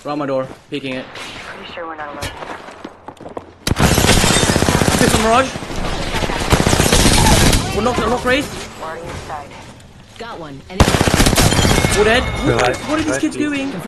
Around my door, peeking it. Pretty sure we're not alone. Pistol Mirage. We're knock race. Already inside. Got one. We're dead. What are these kids doing?